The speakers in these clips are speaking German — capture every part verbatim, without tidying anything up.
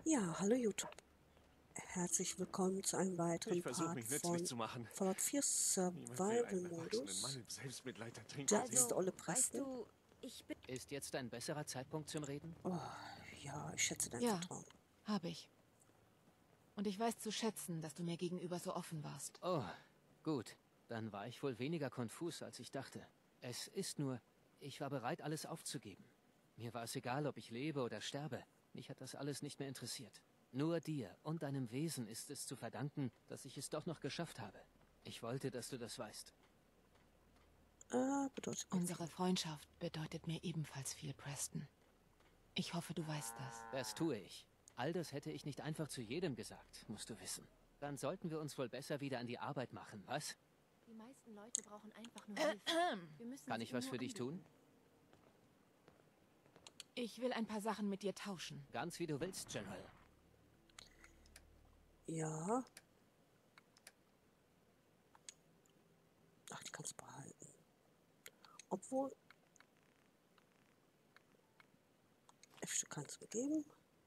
Ja, hallo YouTube. Herzlich willkommen zu einem weiteren Ich versuche Part mich nützlich von zu machen. Fallout vier Niemand will einen erwachsenen Survival-Modus. Mann im Selbstmitleid ertrinken Da sehen. ist der Also, Olle weißt Preston. du, ich bin... Ist jetzt ein besserer Zeitpunkt zum Reden? Oh, ja, ich schätze dein Ja, Vertrauen. habe ich. Und ich weiß zu schätzen, dass du mir gegenüber so offen warst. Oh, gut. Dann war ich wohl weniger konfus, als ich dachte. Es ist nur, ich war bereit, alles aufzugeben. Mir war es egal, ob ich lebe oder sterbe. Mich hat das alles nicht mehr interessiert. Nur dir und deinem Wesen ist es zu verdanken, dass ich es doch noch geschafft habe. Ich wollte, dass du das weißt. Äh, bedeutet mir Unsere Freundschaft bedeutet mir ebenfalls viel, Preston. Ich hoffe, du weißt das. Das tue ich. All das hätte ich nicht einfach zu jedem gesagt, musst du wissen. Dann sollten wir uns wohl besser wieder an die Arbeit machen, was? Die meisten Leute brauchen einfach nur Hilfe. Wir müssen Kann sie ich was nur für dich anbieten. tun? Ich will ein paar Sachen mit dir tauschen. Ganz wie du willst, General. Ja. Ach, die kannst du behalten. Obwohl... F-Stück kannst du mir geben.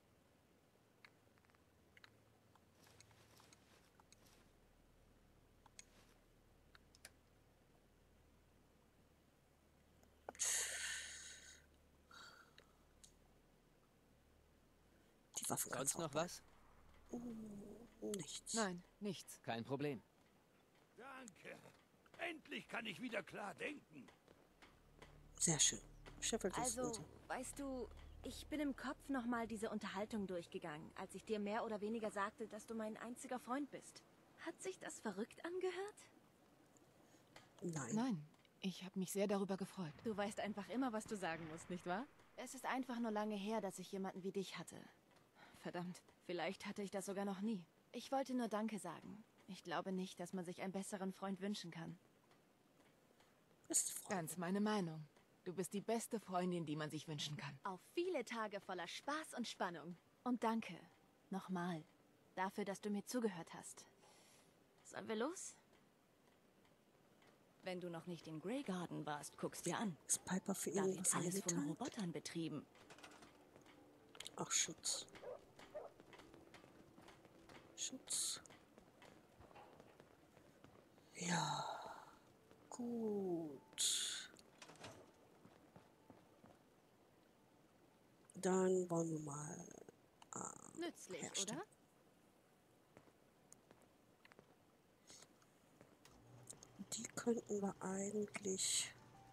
Die Waffen kannst Sonst du auch noch was? behalten. Nichts. Nein, nichts. Kein Problem. Danke. Endlich kann ich wieder klar denken. Sehr schön. Sheffield ist Also, unser. weißt du, ich bin im Kopf nochmal diese Unterhaltung durchgegangen, als ich dir mehr oder weniger sagte, dass du mein einziger Freund bist. Hat sich das verrückt angehört? Nein. Nein, ich habe mich sehr darüber gefreut. Du weißt einfach immer, was du sagen musst, nicht wahr? Es ist einfach nur lange her, dass ich jemanden wie dich hatte. Verdammt, vielleicht hatte ich das sogar noch nie. Ich wollte nur Danke sagen. Ich glaube nicht, dass man sich einen besseren Freund wünschen kann. Beste Freund. Ganz meine Meinung. Du bist die beste Freundin, die man sich wünschen kann. Auf viele Tage voller Spaß und Spannung. Und danke. Nochmal. Dafür, dass du mir zugehört hast. Sollen wir los? Wenn du noch nicht in Grey Garden warst, guck's dir an. Ist Piper für Da ihn wird was alles von eingeteilt? Robotern betrieben. Ach, Schutz. Schutz. Ja. Gut. Dann wollen wir mal äh, Nützlich, herstellen. oder? Die könnten wir eigentlich...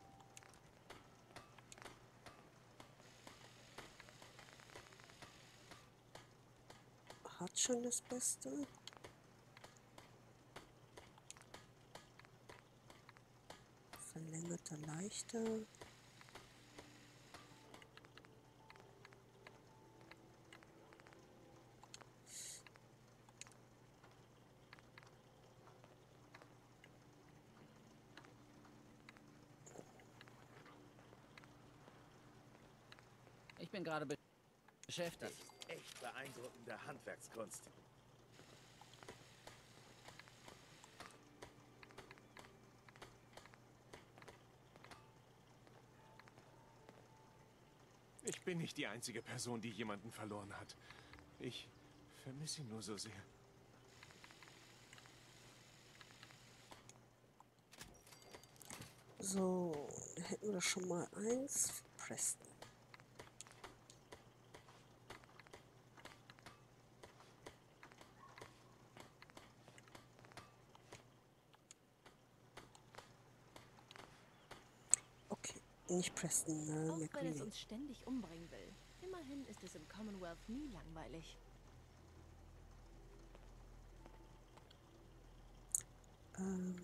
Hat schon das Beste. Verlängerter leichter. Ich bin gerade be- beschäftigt. Echt beeindruckende Handwerkskunst. Ich bin nicht die einzige Person, die jemanden verloren hat. Ich vermisse ihn nur so sehr. So, da hätten wir doch schon mal eins für Preston. Okay, nicht Preston, äh, Auch wenn es McCready. uns ständig umbringen will. Immerhin ist es im Commonwealth nie langweilig. Ähm,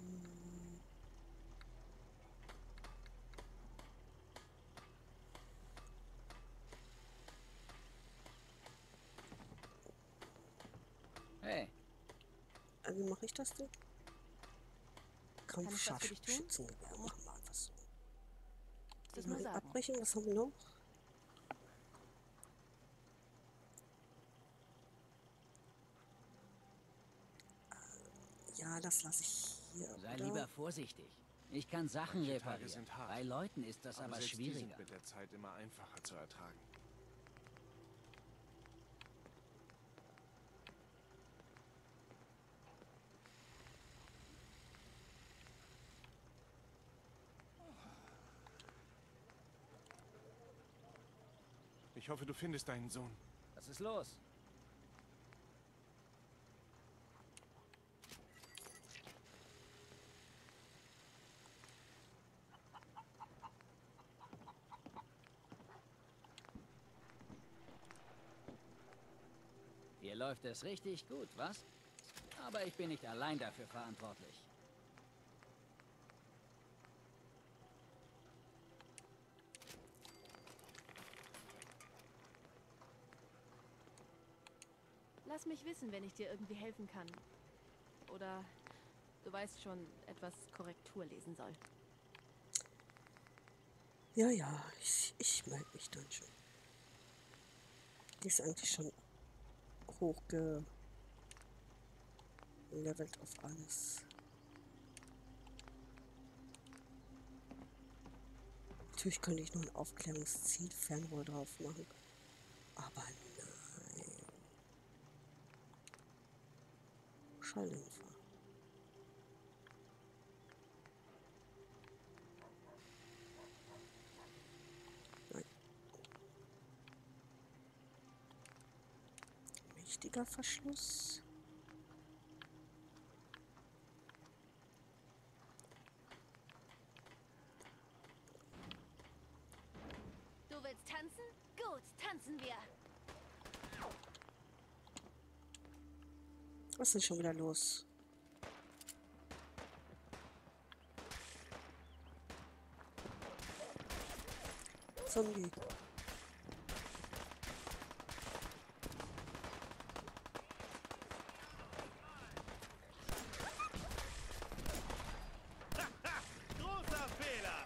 Hey, äh, wie mache ich das denn? Kann ich was für dich tun? Kampfscharfschützengewehr, machen wir einfach so. Das mal Mal sagen. abbrechen, was haben wir noch? Äh, Ja, das lasse ich hier. sei oder? lieber vorsichtig. Ich kann Sachen Manche Tage reparieren. sind hart. Bei Leuten ist das aber, selbst die schwieriger. sind mit der Zeit immer einfacher zu ertragen. Ich hoffe, du findest deinen Sohn. Was ist los? Hier läuft es richtig gut, was? Aber ich bin nicht allein dafür verantwortlich. Lass mich wissen, wenn ich dir irgendwie helfen kann. Oder du weißt schon, etwas Korrektur lesen soll. Ja, ja, ich, ich melde mich dann schon. Die ist eigentlich schon hochgelevelt auf alles. Natürlich könnte ich noch ein Aufklärungsziel-Fernrohr drauf machen. Aber nein. Schalldämpfer. Nein. Mächtiger Verschluss. Du willst tanzen? Gut, tanzen wir. Was ist denn schon wieder los? Zombie. Großer Fehler!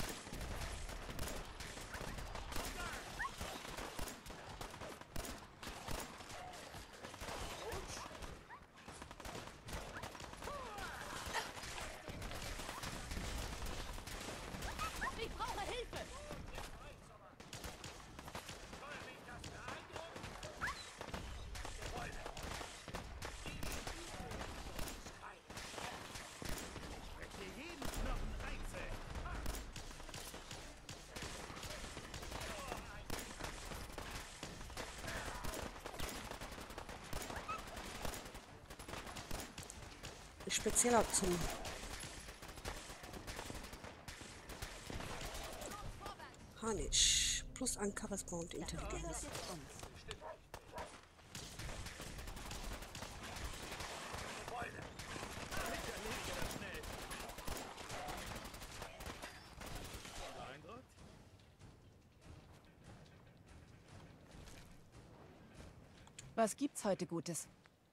Ich brauche Hilfe! Breche jeden Knochen einzeln! Spezieller zum Harnisch. Plus ein Charisma und Intelligenz. Beeindruckt? Was gibt's heute Gutes?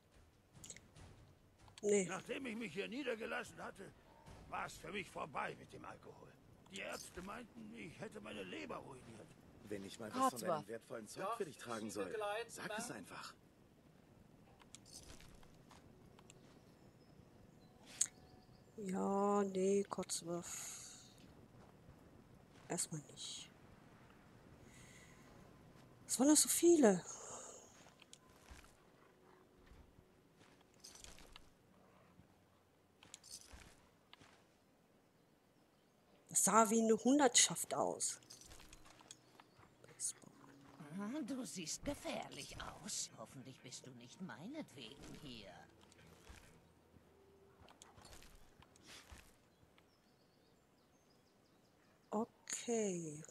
Nee, Nachdem ich mich hier niedergelassen hatte, war es für mich vorbei mit dem Alkohol. Die Ärzte meinten, ich hätte meine Leber ruiniert. Wenn ich mal was von Codsworth. deinem wertvollen Zeug für dich tragen soll, sag es einfach. ja, nee, Codsworth. Erstmal nicht. Es waren doch so viele. Das sah wie eine Hundertschaft aus. Du siehst gefährlich aus. Hoffentlich bist du nicht meinetwegen hier. Okay.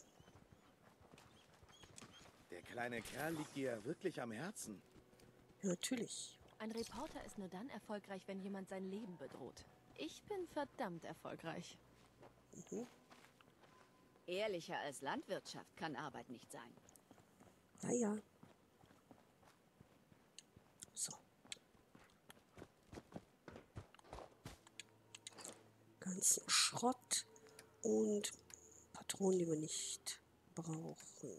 Der kleine Kerl liegt dir ja wirklich am Herzen. Ja, natürlich. Ein Reporter ist nur dann erfolgreich, wenn jemand sein Leben bedroht. Ich bin verdammt erfolgreich. Mhm. Ehrlicher als Landwirtschaft kann Arbeit nicht sein. Naja. So. Ganzen Schrott und Patronen, die wir nicht brauchen.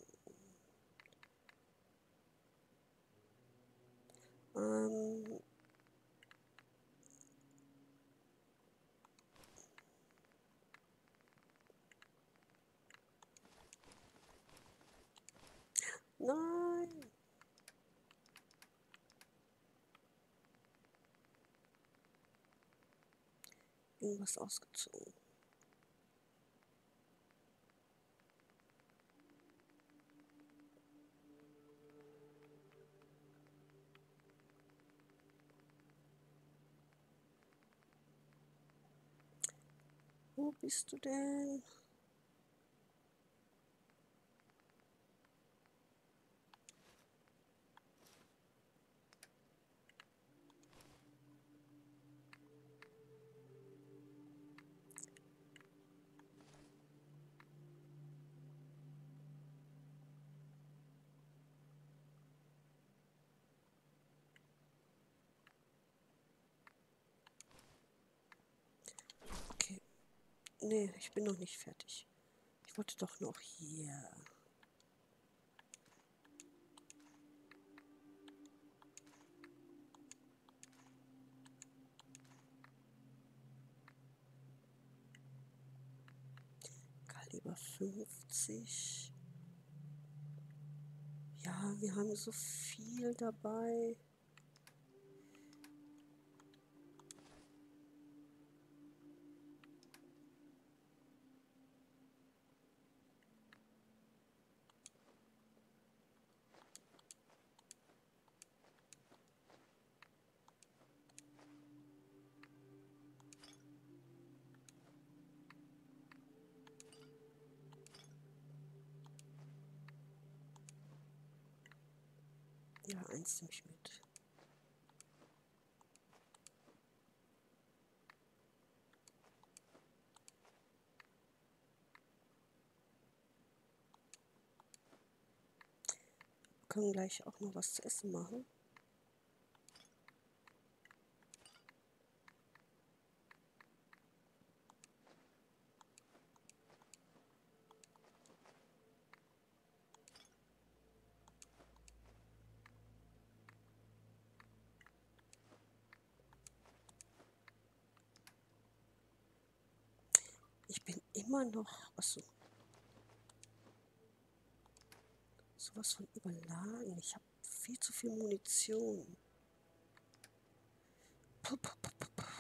Ähm. Nein. Irgendwas ausgezogen. Wo bist du denn? Okay. Nee, ich bin noch nicht fertig. Ich wollte doch noch hier. Kaliber fünfzig. Ja, wir haben so viel dabei. Ja, eins nehme ich mit. Wir können gleich auch noch was zu essen machen. Ich bin immer noch, achso, sowas von überladen. Ich habe viel zu viel Munition. Puh, puh, puh, puh, puh.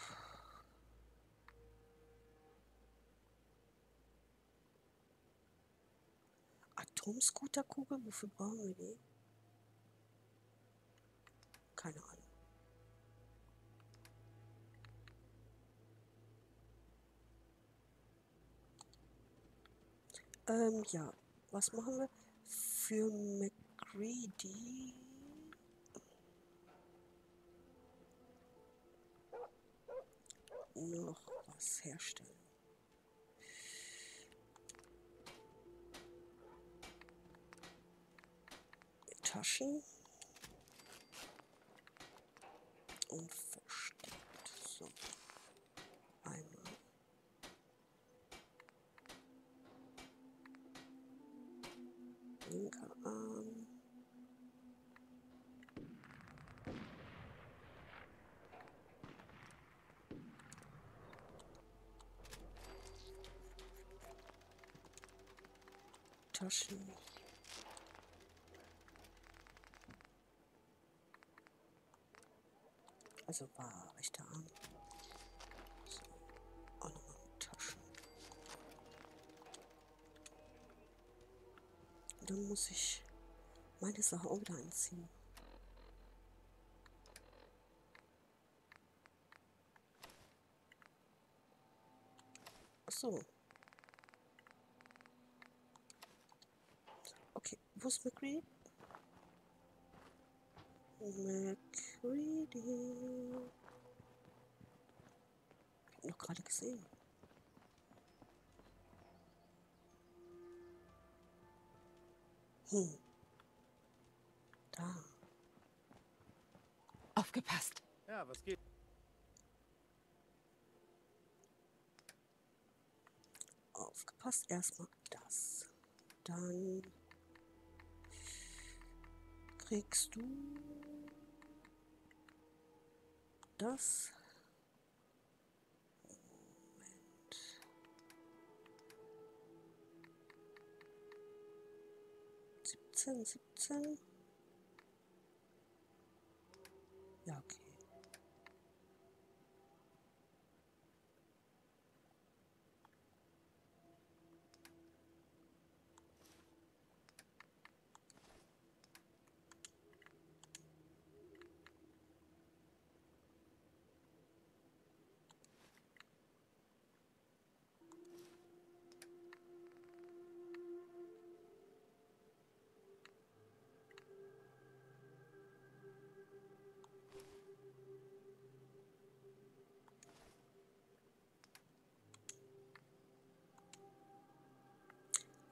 Atomscooterkugel, wofür brauchen wir die? Keine Ahnung. Ähm, ja, was machen wir? Für MacCready. Noch was herstellen. Taschen. Und versteckt. So. Einmal. Linker Arm. Taschen. Also war rechter Arm. So. Auch nochmal mit Taschen. Und dann muss ich meine Sache auch wieder einziehen. Ach so. Okay, wo ist MacCready? MacCready. Ich hab noch gerade gesehen. Hm. Da. Aufgepasst. Ja, was geht? Aufgepasst. Erstmal das. Dann kriegst du das. Moment. siebzehn, siebzehn. Ja, okay.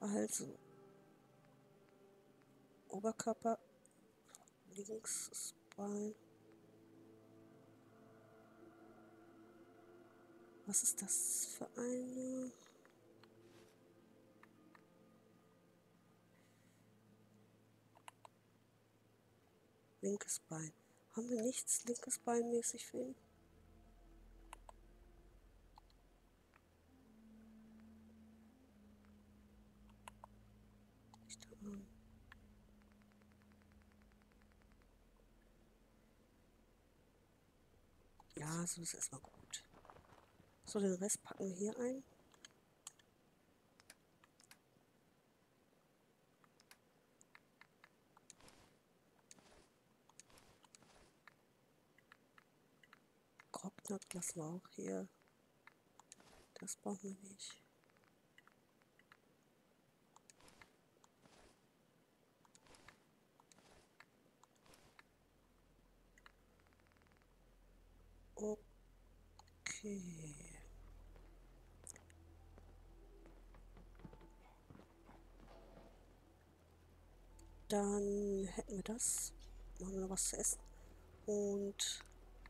Also, Oberkörper, links das Bein. Was ist das für eine? Linkes Bein. Haben wir nichts linkes Bein mäßig für ihn? Ja, so ist erstmal gut. So, den Rest packen wir hier ein. Grognard lassen wir auch hier. Das brauchen wir nicht. Okay. Dann hätten wir das. Machen wir noch was zu essen. Und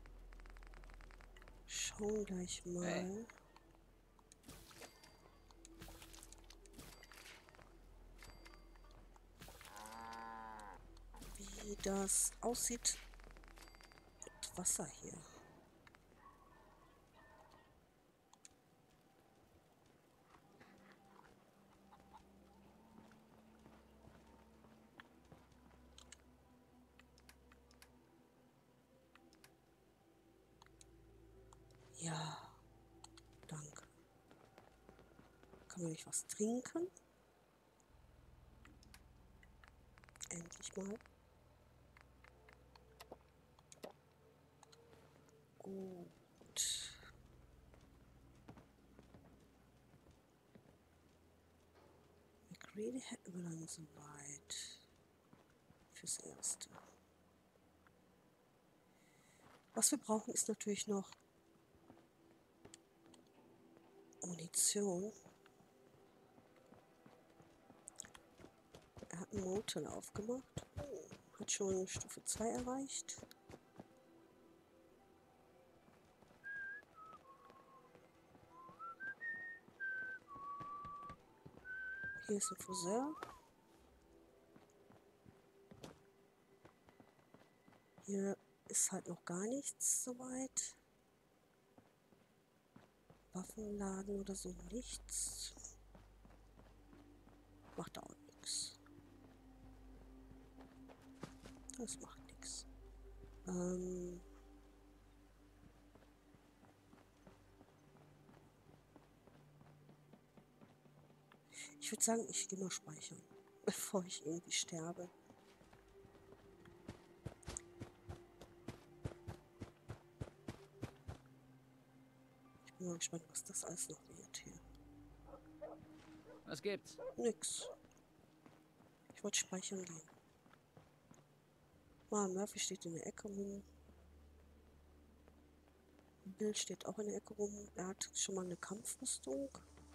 schauen gleich mal. Hey. Wie das aussieht mit Wasser hier. Ja, danke. Kann man nicht was trinken? Endlich mal. Gut. McCready hätten wir dann soweit. Fürs Erste. Was wir brauchen, ist natürlich noch Munition. Er hat ein Motel aufgemacht. Oh, hat schon Stufe zwei erreicht. Hier ist ein Friseur. Hier ist halt noch gar nichts soweit. Waffenladen oder so nichts. Macht auch nichts. Das macht nichts. Ähm ich würde sagen, ich gehe mal speichern, bevor ich irgendwie sterbe. Ich bin mal gespannt, was das alles noch wird hier. Was gibt's? Nix. Ich wollte speichern gehen. Ah, Murphy steht in der Ecke rum. Bill steht auch in der Ecke rum. Er hat schon mal eine Kampfrüstung.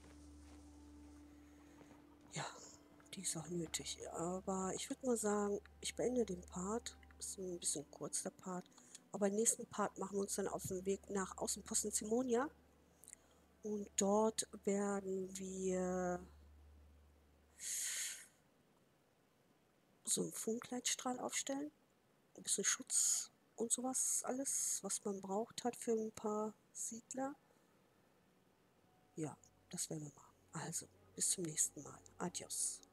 Ja, die ist auch nötig. Aber ich würde mal sagen, ich beende den Part. Ist ein bisschen kurz der Part. Aber im nächsten Part machen wir uns dann auf den Weg nach Außenposten Simonia. Und dort werden wir so einen Funkleitstrahl aufstellen. Ein bisschen Schutz und sowas. Alles, was man braucht hat für ein paar Siedler. Ja, das werden wir machen. Also, bis zum nächsten Mal. Adios.